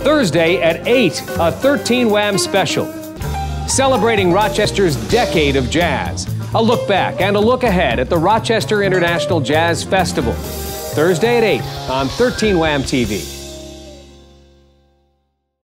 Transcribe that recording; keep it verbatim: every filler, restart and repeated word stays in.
Thursday at eight, a thirteen wham special. Celebrating Rochester's decade of jazz. A look back and a look ahead at the Rochester International Jazz Festival. Thursday at eight on thirteen wham T V.